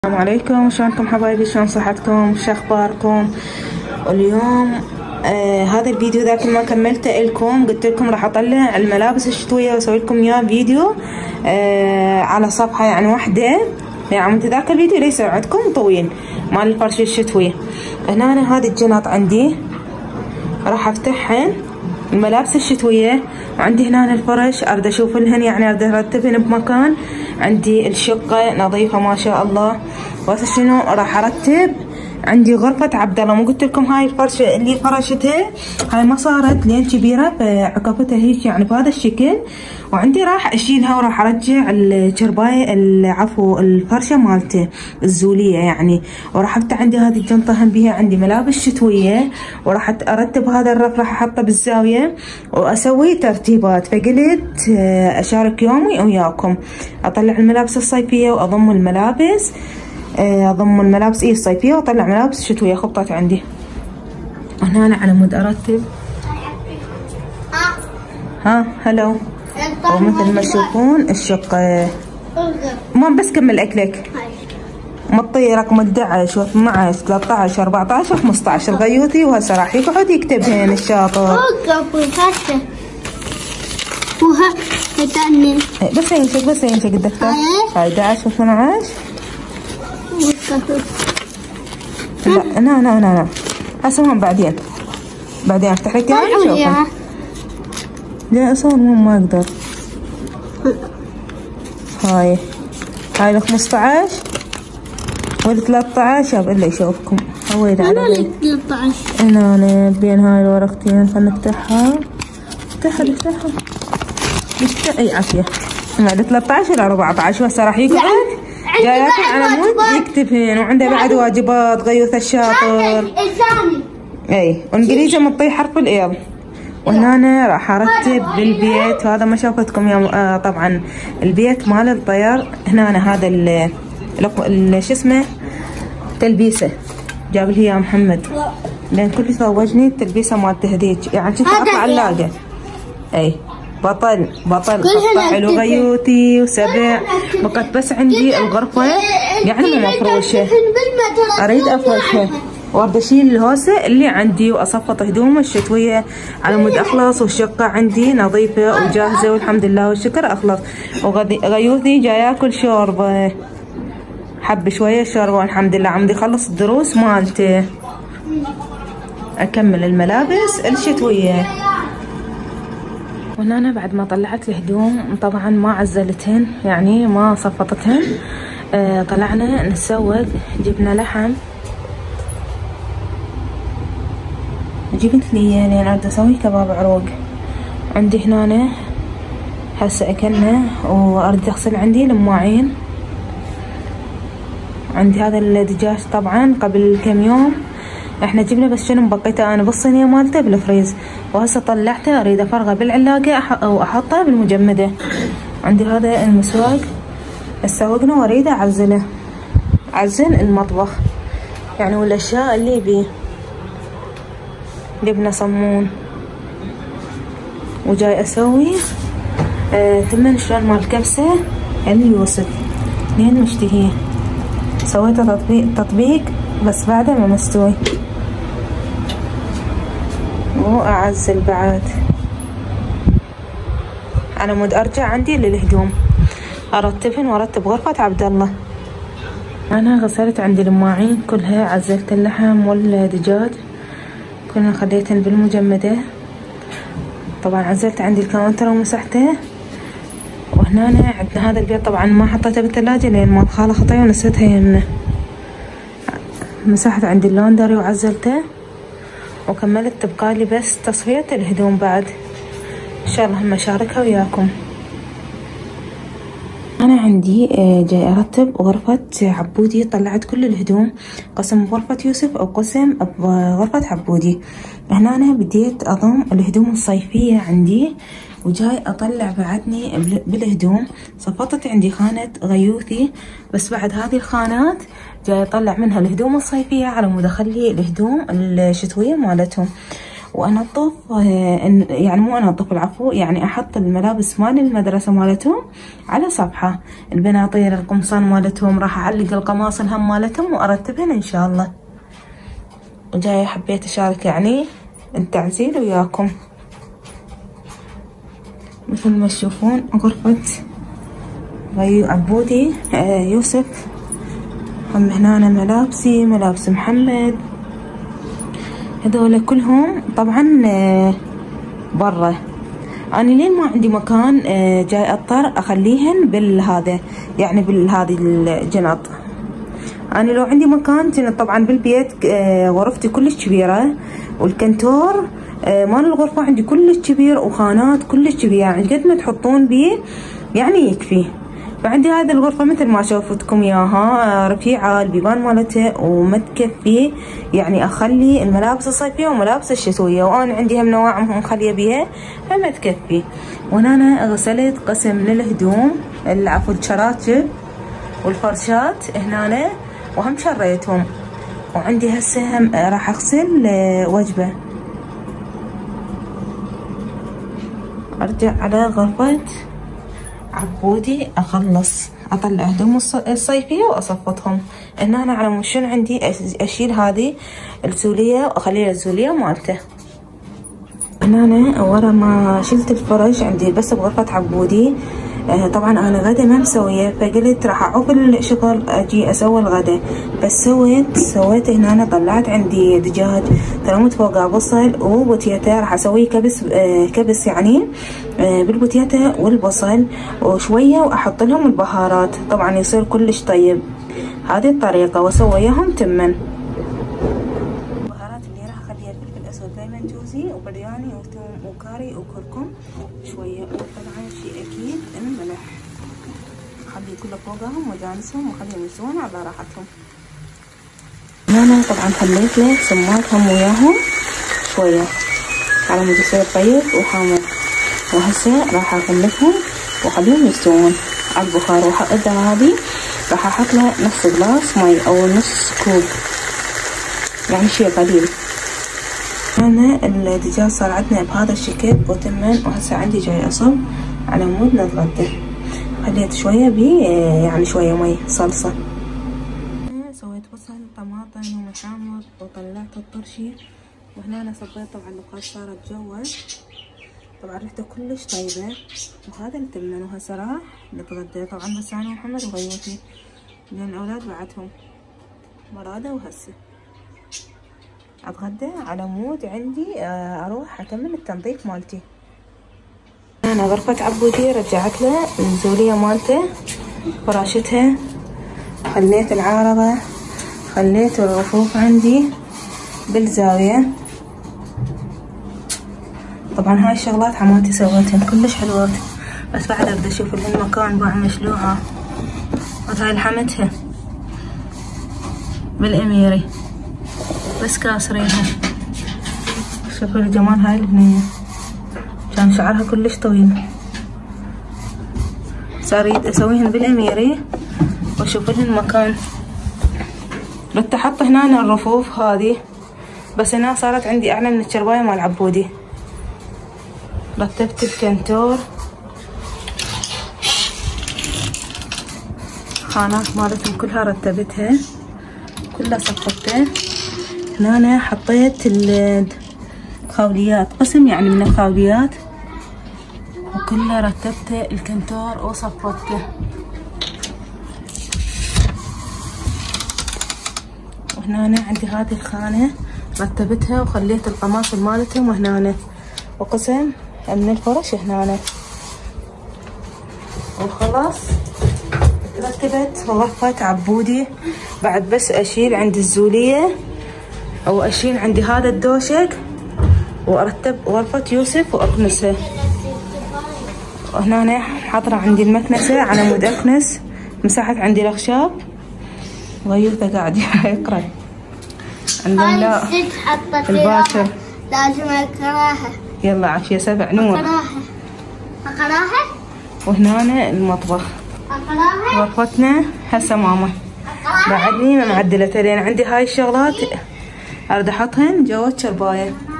السلام عليكم، شلونكم حبايبي؟ شلون صحتكم؟ شو اخباركم اليوم؟ هذا الفيديو ذاك ما كملته لكم، قلت لكم راح اطلع الملابس الشتويه واسوي لكم اياه فيديو على صفحه يعني واحده. يعني ذاك الفيديو ليس يعدكم طويل مال الفرش الشتويه. هنا أنا هذه الجنط عندي راح افتحهن الملابس الشتويه، وعندي هنا الفرش اريد اشوف لهن، يعني اريد ارتبهن بمكان. عندي الشقه نظيفه ما شاء الله. وهسه شنو راح ارتب؟ عندي غرفة عبد الله، مو قلت لكم هاي الفرشة اللي فرشتها هاي ما صارت لين كبيرة فعقبتها هيك يعني بهذا الشكل، وعندي راح اشيلها وراح ارجع الشرباية عفوا الفرشة مالته الزولية يعني. وراح افتح عندي هذه الجنطة هم بيها عندي ملابس شتوية، وراح ارتب هذا الرف راح احطه بالزاوية واسوي ترتيبات. فقلت اشارك يومي وياكم، اطلع الملابس الصيفية واضم الملابس اضم الملابس الصيفيه واطلع ملابس شتويه خطط عندي. هنا أنا على مود ارتب. هلو. ومثل ما تشوفون الشقه ما بس كمل اكلك مطي رقم 11 و12 13 14 و15 الغيوثي، وهسه راح يقعد يكتبهن الشاطر. بس ينشق الدفتر. هاي 11 و12. لا انا اسوهم بعدين افتح لك اياها. لا اصور ما اقدر. هاي ال 15 وال 13 الا يشوفكم. هويد على ال 13 انا بين هاي الورقتين. خلنا نفتحها. افتحها اي عافيه. ال 13 ولا 14 وهسه راح يقعد جايات على مود يكتبهن، وعنده بعد واجبات غيوث الشاطر. اي وانجليزي مطي حرف ال. وهنا أنا راح ارتب بالبيت. وهذا ما شوفتكم يا طبعا البيت مال الطير. هنا أنا هذا شو اسمه تلبيسه جاب لي يا محمد، لان كل زوجني التلبيسه مالته هذيك يعني كنت اطلع علاقه. اي بطل خطه حلو غيوتي وسبع. بقت بس عندي الغرفة يعني مو مفروشة، اريد افرشها وارد اشيل الهوسة اللي عندي واصفط هدوم الشتوية على مود اخلص. والشقة عندي نظيفة وجاهزة والحمد لله والشكر اخلص. وغيوثي جاي ياكل شوربة، حب شوية شوربة والحمد لله. عمدي يخلص الدروس مالته. اكمل الملابس الشتوية. وهنا أنا بعد ما طلعت الهدوم طبعا ما عزلتهن يعني ما صفطتهن. طلعنا نتسوق، جبنا لحم. جبت لي يعني اريد اسوي كباب عروق. عندي هنا هسه اكلنا واريد اغسل عندي المواعين. عندي هذا الدجاج طبعا قبل كم يوم احنا جبنا بس شنو مبقيته انا بالصينيه مالته بالفريز، وهسه طلعته اريد افرغه بالعلاقه او احطه بالمجمده. عندي هذا المسواق اسوقنا واريد اعزله، اعزل المطبخ يعني والاشياء اللي بيه. جبنا صمون وجاي اسوي ثمن شلون مال كبسه اليوسف لين مشتهيه. سويته تطبيق بس بعده ما مستوي، واعزل بعد على مود ارجع عندي للهدوم ارتبهن وارتب غرفة عبد الله. انا غسلت عندي المواعين كلها، عزلت اللحم والدجاج كلها خليتهن بالمجمدة. طبعا عزلت عندي الكاونتر ومسحته. وهنا عندنا هذا البيض طبعا ما حطيته بالثلاجة لان مال خاله خطيه ونسيتها يمنا. مسحت عندي اللوندري وعزلته وكملت. تبقالي بس تصفية الهدوم بعد ان شاء الله هم اشاركها وياكم. انا عندي جاي ارتب غرفة عبودي. طلعت كل الهدوم قسم بغرفة يوسف او قسم بغرفة عبودي. هنا انا بديت اضم الهدوم الصيفية عندي، وجاي اطلع بعدني بالهدوم. صفطت عندي خانة غيوثي بس بعد هذه الخانات جاي اطلع منها الهدوم الصيفية على مود اخلي الهدوم الشتوية مالتهم. وانظف يعني مو انظف العفو، يعني احط الملابس مال المدرسة مالتهم على صفحة، البناطيل القمصان مالتهم راح اعلق القماص الهم مالتهم وارتبهن ان شاء الله. وجاية حبيت اشارك يعني التعزيل وياكم. مثل ما تشوفون غرفة عبودي يوسف، هم هنا ملابسي ملابس محمد، هذول كلهم طبعا برا. انا لين ما عندي مكان جاي اضطر اخليهن بالهذا، يعني بالهذه الجنط. انا لو عندي مكان كنت طبعا بالبيت، غرفتي كلش كبيره والكنتور مال الغرفه عندي كلش كبير وخانات كلش كبيره، يعني قد ما تحطون بيه يعني يكفي. فعندي هذه الغرفة مثل ما شوفتكم اياها رفيعة، البيبان مالتها وما تكفي، يعني اخلي الملابس الصيفية وملابس الشتوية، وانا عندي هم نواع مخلية بيها فما تكفي. وهنا انا غسلت قسم للهدوم عفوا الشراتب والفرشات هنا، وهم شريتهم. وعندي هسه هم راح اغسل وجبة. ارجع على غرفة عبودي اخلص اطلع هدوم الصيفيه واصفطهم. هنا أنا على مشون عندي اشيل هذه الزوليه واخليها الزوليه مالته. هنا أنا ورا ما شلت الفرش عندي بس بغرفه عبودي. طبعا انا غدا ما مسويه، فقلت راح اعوق الشغل اجي اسوي الغدا. بس سويت هنا أنا طلعت عندي دجاج، ترمت فوقه بصل وبوتيتا، راح اسويه كبس يعني بالبوتيتا والبصل وشويه، واحط لهم البهارات طبعا يصير كلش طيب. هذه الطريقه واسويهم تمن. البهارات اللي راح اخليها فلفل اسود بيمنجوزي وبرياني وثوم وكاري وكركم شويه، وطبعا شيء اكيد الملح. اخلي كله فوقهم واجانسهم واخليهم يسوون على راحتهم. انا طبعا خليت له سماق هم وياهم شويه على مود يصير طيب وحامض. وهسه راح اغلفهم واخليهم يستوون على البخار. وحقدها هذه راح احط لها نص جلاس مي او نص كوب، يعني شيء قليل. انا الدجاج صار عندنا بهذا الشكل وتمن. وهسه عندي جاي اصب على مود نتغدى. خليت شويه يعني شويه مي صلصه. سويت بصل طماطم ومحامض وطلعت الطرشي. وهنا أنا صبيت طبعا البخار صارت جوا، طبعا ريحته كلش طيبه. وهذا التمن. وهسه راح نتغدى. طبعا بس انا ومحمد وغيوتي لان الاولاد بعدهم مرادة. وهسه اتغدى على مود عندي اروح اتمم التنظيف مالتي. انا غرفة عبودي رجعت له الزولية مالته فراشتها، خليت العارضة، خليت الرفوف عندي بالزاوية. طبعا هاي الشغلات حماتي سوتهن كلش حلوات، بس بعد ابدا اشوف المكان باع مشلوعة. هاي لحمتها بالاميري بس كاسرينها. شوفوا الجمال هاي البنية، كان شعرها كلش طويل. صار اسويهن بالاميري واشوف لهن المكان. رحت احط هنا الرفوف هذه، بس هنا صارت عندي اعلى من الشرباية مال عبودي. رتبت الكنتور، خانات مالتهم كلها رتبتها، كلها صفقتها. هنا أنا حطيت الخوليات، قسم يعني من الخوليات، وكلها رتبته الكنتور وصفقته. وهنا أنا عندي هذه الخانة رتبتها وخليت القماص مالتهم وهنا، وقسم من الفرش هنا. وخلاص رتبت غرفة عبودي. بعد بس اشيل عند الزولية او اشيل عندي هذا الدوشك وارتب غرفة يوسف واكنسها. وهنا حاطرة عندي المكنسة على مود اكنس. مسحت عندي الاخشاب. غيوته قاعد يقرا عندنا. لا الباكر لازم اقراها. يلا عافية 7 نور. اقراها. وهنا المطبخ. غرفتنا هسه ماما بعدني ما معدلتها، لان عندي هاي الشغلات اريد احطهن جوا الشرباية.